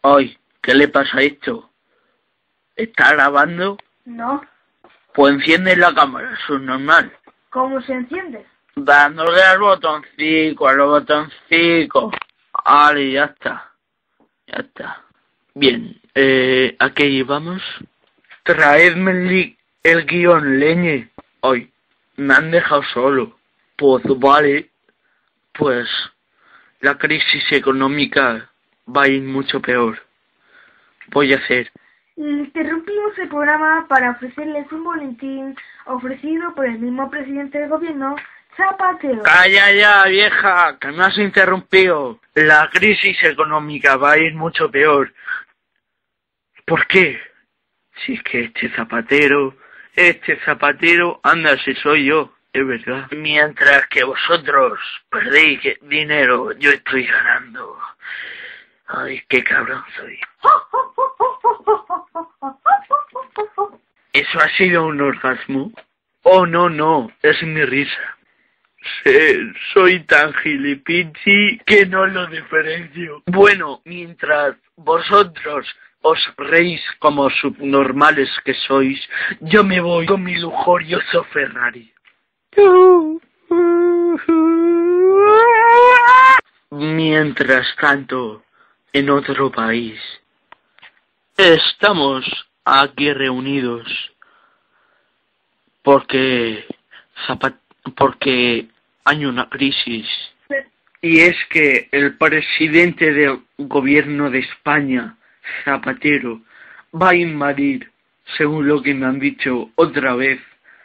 Ay, ¿qué le pasa a esto? ¿Está grabando? No. Pues enciende la cámara, eso es normal. ¿Cómo se enciende? Dándole al botoncito, Vale, ya está. Ya está. Bien, ¿a qué íbamos? Traedme el guión, leñe. Ay, me han dejado solo. Pues vale, pues la crisis económica va a ir mucho peor. Voy a hacer. Interrumpimos el programa para ofrecerles un boletín ofrecido por el mismo presidente del gobierno, Zapatero. ¡Calla ya, vieja! ¡Que me has interrumpido! La crisis económica va a ir mucho peor. ¿Por qué? Si es que este zapatero, anda, si soy yo, es verdad. Mientras que vosotros perdéis dinero, yo estoy ganando. Ay, qué cabrón soy. ¿Eso ha sido un orgasmo? Oh, no, es mi risa. Soy tan gilipichi que no lo diferencio. Bueno, mientras vosotros os reís como subnormales que sois, yo me voy con mi lujurioso Ferrari. Mientras tanto, en otro país, estamos aquí reunidos porque hay una crisis. Y es que el presidente del gobierno de España, Zapatero, va a invadir, según lo que me han dicho otra vez,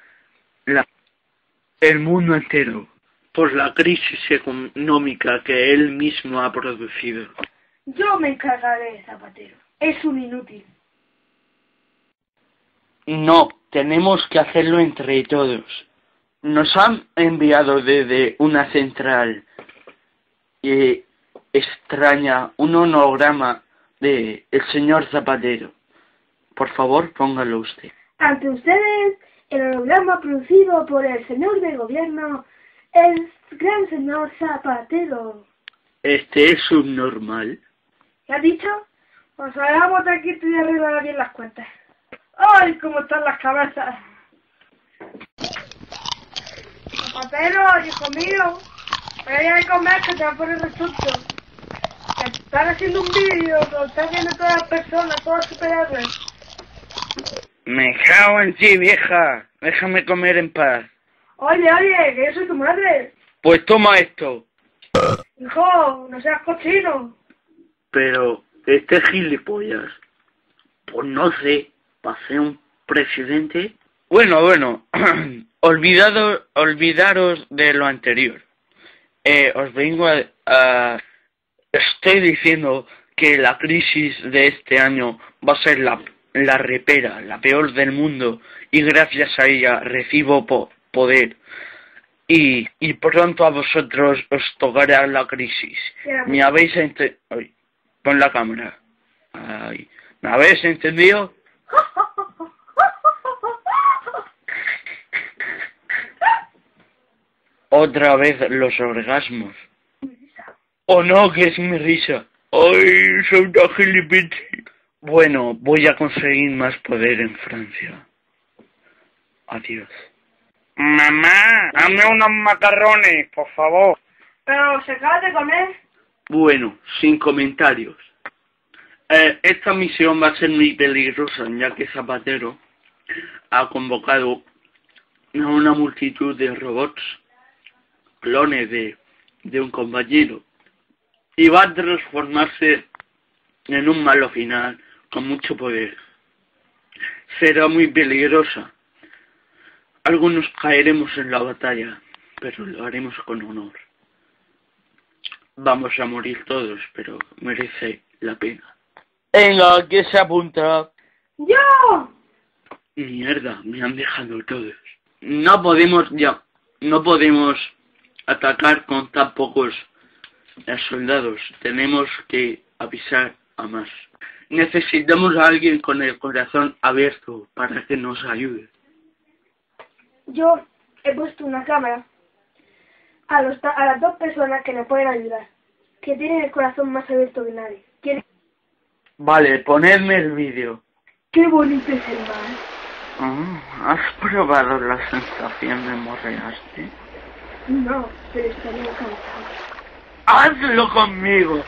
el mundo entero por la crisis económica que él mismo ha producido. Yo me encargaré de Zapatero. Es un inútil. No, tenemos que hacerlo entre todos. Nos han enviado desde una central extraña un holograma de el señor Zapatero. Por favor, póngalo usted. Ante ustedes, el holograma producido por el señor del gobierno, el gran señor Zapatero. ¿Este es subnormal? ¿Qué has dicho? Pues hagamos de aquí y arreglar bien las cuentas. ¡Ay, cómo están las cabezas! Zapatero, hijo mío, ven a comer que te va a poner resuelto. Están haciendo un vídeo, lo están viendo todas las personas, todas superhéroes. Me cago en ti, vieja. Déjame comer en paz. Oye, que yo soy tu madre. Pues toma esto. Hijo, no seas cochino. Pero, este gilipollas, pues no sé, para ser un presidente. Bueno, olvidaros de lo anterior. Os vengo estoy diciendo que la crisis de este año va a ser la repera, la peor del mundo, y gracias a ella recibo poder. Y pronto a vosotros os tocará la crisis. ¿Me habéis entendido? Pon la cámara. Ay, ¿me habéis entendido? Otra vez los orgasmos. Oh no, que es mi risa. Ay, soy una gilipichi. Bueno, voy a conseguir más poder en Francia. Adiós. Mamá, dame unos macarrones, por favor. Pero se acaba de comer. Bueno, sin comentarios. Esta misión va a ser muy peligrosa, ya que Zapatero ha convocado a una multitud de robots, clones de un compañero, y va a transformarse en un malo final con mucho poder. Será muy peligrosa. Algunos caeremos en la batalla, pero lo haremos con honor. Vamos a morir todos, pero merece la pena. Venga, ¿quién se apunta? ¡Yo! Mierda, me han dejado todos. No podemos atacar con tan pocos soldados. Tenemos que avisar a más. Necesitamos a alguien con el corazón abierto para que nos ayude. Yo he puesto una cámara a las dos personas que me pueden ayudar, que tienen el corazón más abierto que nadie. Vale, ponedme el vídeo. Qué bonito es el mar. ¿Has probado la sensación de morrearte? No, pero estaría cansado. ¡Hazlo conmigo!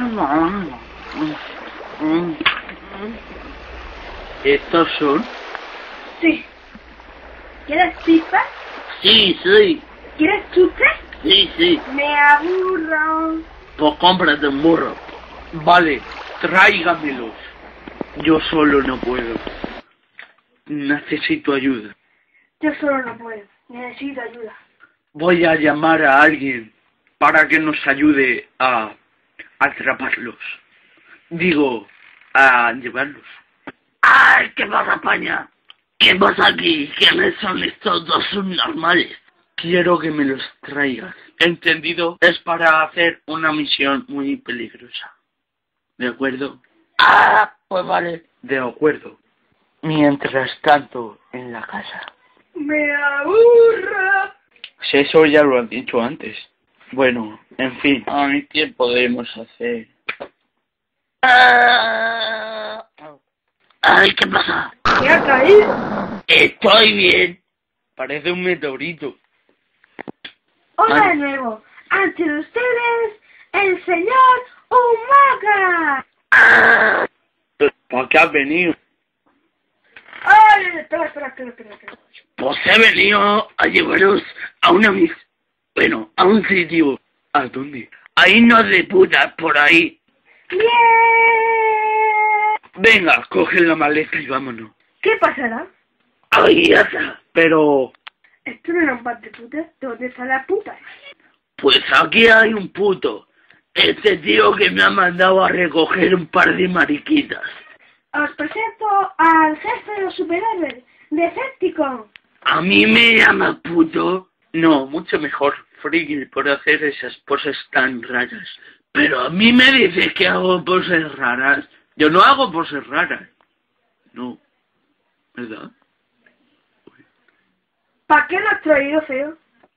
¿Estos son? Sí. ¿Quieres pizza? Sí, sí. ¿Quieres chuche? Sí, sí. Me aburro. Pues cómprate un burro. Vale, tráigamelos. Yo solo no puedo. Necesito ayuda. Yo solo no puedo. Necesito ayuda. Voy a llamar a alguien para que nos ayude a atraparlos. Digo, a llevarlos. ¡Ay! ¿Qué pasa, España? ¿Qué pasa aquí? ¿Quiénes son estos dos subnormales? Quiero que me los traigas. ¿Entendido? Es para hacer una misión muy peligrosa. ¿De acuerdo? ¡Ah! Pues vale. De acuerdo. Mientras tanto, en la casa. Me aburro. Si eso ya lo han dicho antes. Bueno, en fin. Ay, ¿qué podemos hacer? Ay, ¿qué pasa? ¿Qué ha caído? Estoy bien. Parece un meteorito. Hola de nuevo. Ante ustedes, el señor Umaga. ¿Para qué has venido? Ay, espera. Pues he venido a llevaros a una bueno, a un sitio. ¿A dónde? Ahí no de putas, por ahí. ¡Bien! Venga, coge la maleta y vámonos. ¿Qué pasará? ¡Ay, ya está! Pero... ¿Esto no era un par de putas? ¿De dónde están las putas? pues aquí hay un puto. Este tío que me ha mandado a recoger un par de mariquitas. Os presento al jefe de los superhéroes, Decepticon. ¿A mí me llama puto? No, mucho mejor, friki, por hacer esas poses tan raras. Pero a mí me dices que hago poses raras. Yo no hago poses raras. No. ¿Verdad? ¿Para qué lo has traído, feo?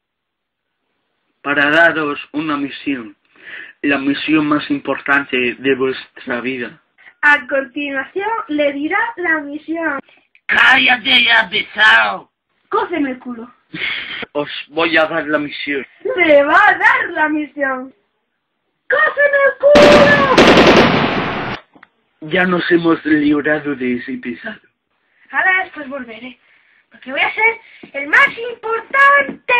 Para daros una misión. La misión más importante de vuestra vida. A continuación le dirá la misión. ¡Cállate ya, pesado! Cóceme el culo. Os voy a dar la misión. ¡Le va a dar la misión! ¡Cóceme el culo! Ya nos hemos librado de ese pesado. Ahora después volveré. Porque voy a ser el más importante.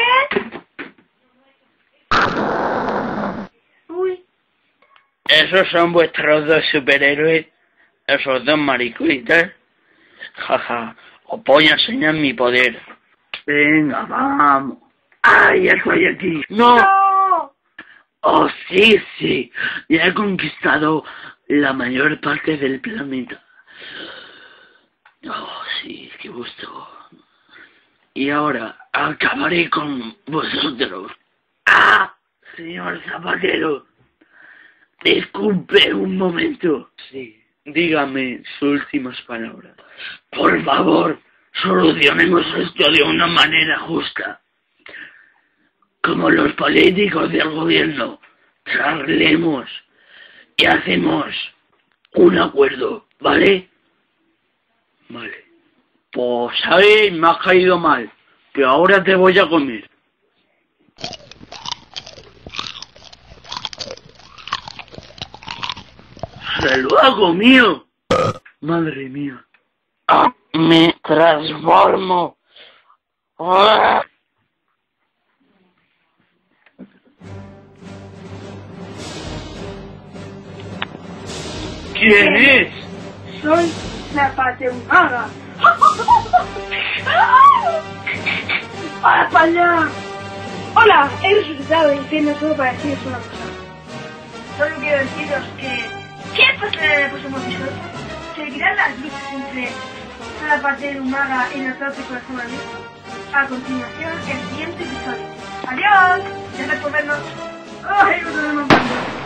Uy. ¿Esos son vuestros dos superhéroes? ¿Esos dos maricuitas? Jaja, os voy a enseñar mi poder. Venga, vamos. ¡Ay, ya estoy aquí! ¡No! ¡No! ¡Oh, sí, sí! Ya he conquistado la mayor parte del planeta. ¡Oh, sí, qué gusto! Y ahora acabaré con vosotros. ¡Ah! Señor Zapatero, disculpe un momento. Sí, dígame sus últimas palabras. Por favor, solucionemos esto de una manera justa. Como los políticos del gobierno, charlemos y hacemos un acuerdo, ¿vale? Vale. Pues, ¿sabes? Me has caído mal, pero ahora te voy a comer. ¡Se lo ha comido! Madre mía. ¡Ah! ¡Me transformo! ¡Ah! ¿Quién es? Soy Zapateumaga. ¡Para allá! Hola, he resucitado y estoy solo para deciros una cosa. Solo quiero deciros que... ¿qué pasará en el próximo episodio? ¿Seguirán las luchas entre Zapateumaga y nosotros con el Zumanito? A continuación, el siguiente episodio. ¡Adiós! Gracias por vernos. ¡Ay, no tenemos más!